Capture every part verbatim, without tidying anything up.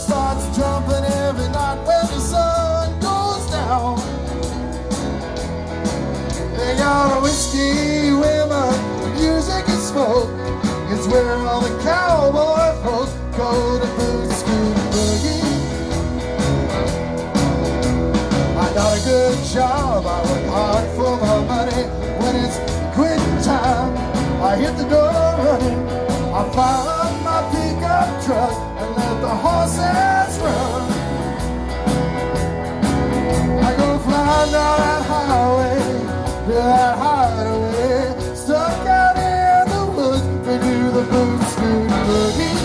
starts jumping every night when the sun goes down. They got a whiskey, women, music and smoke. It's where all the cowboy folks go to boot, scoot, boogie. I got a good job, I work hard for my money. When it's quitting time, I hit the door running. I fire up my pickup truck and let the horses run. I go flying down that highway to that hideaway, stuck out in the woods. We do the boot, scoot, boogie.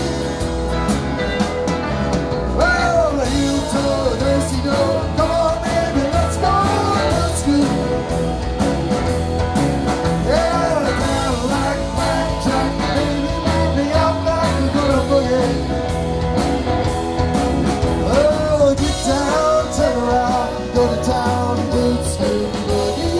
Well, you told Dirty Joe, come on baby, let's go, boot, scoot. Yeah, the Cadillac, blackjack, baby, let me out back and go to boogie. Oh, get down, turn around, go to town, boot, scoot, boogie.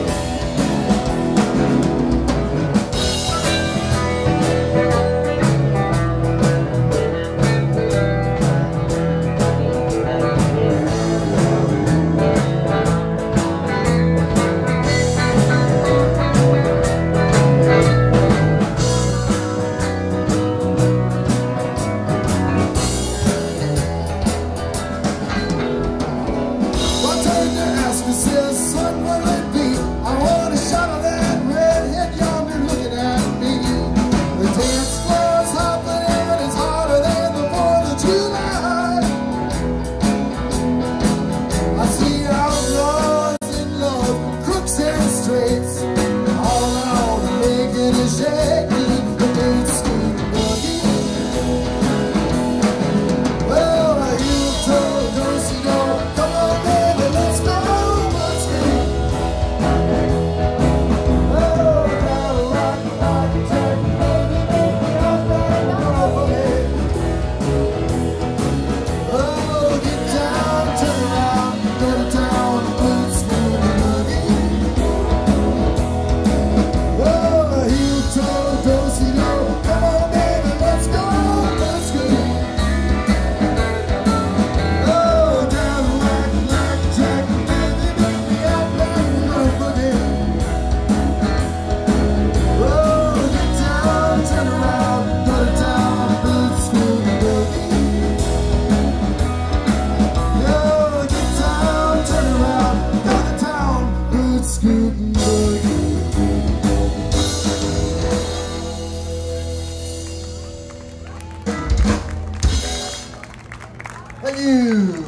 Thank you.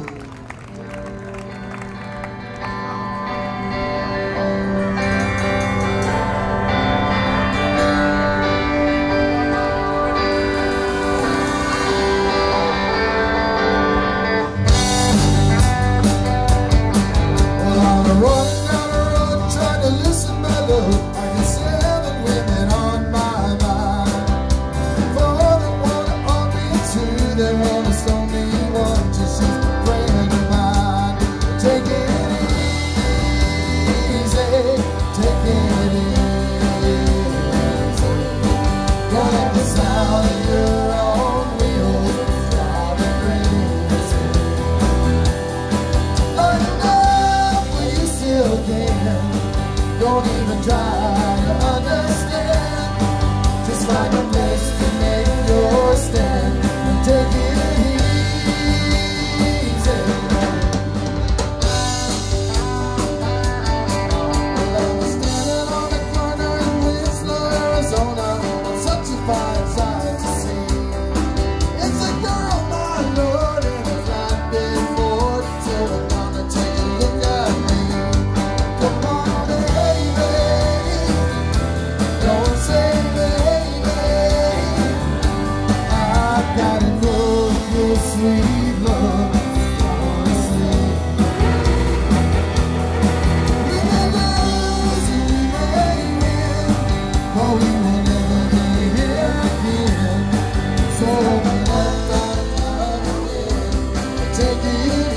Don't even try to understand. Just find a place to make your stand and take it easy. Well, I was standing on the corner in Winslow, Arizona, such a fine sight to see. It's a girl, my lord, in a flatbed Ford, so I wanna take a look at me. Come on. Sweet love, honestly. We may lose and we may win, but we will never be here again. So let that love win. Take it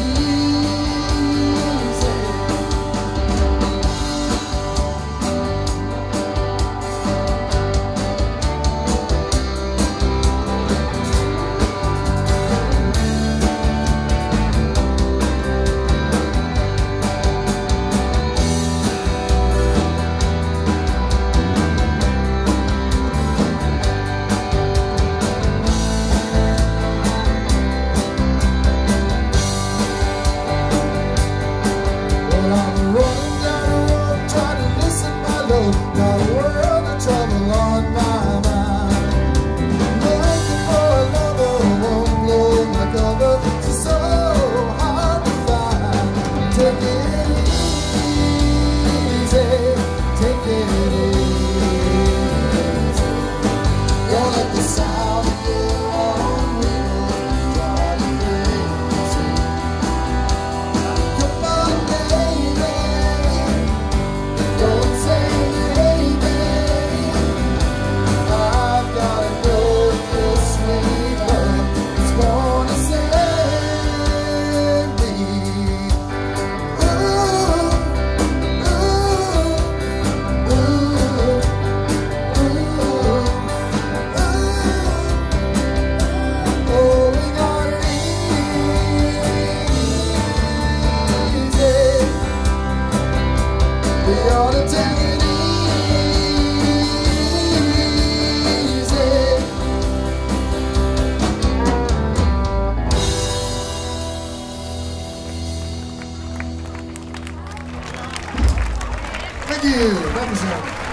Thank you. Represent.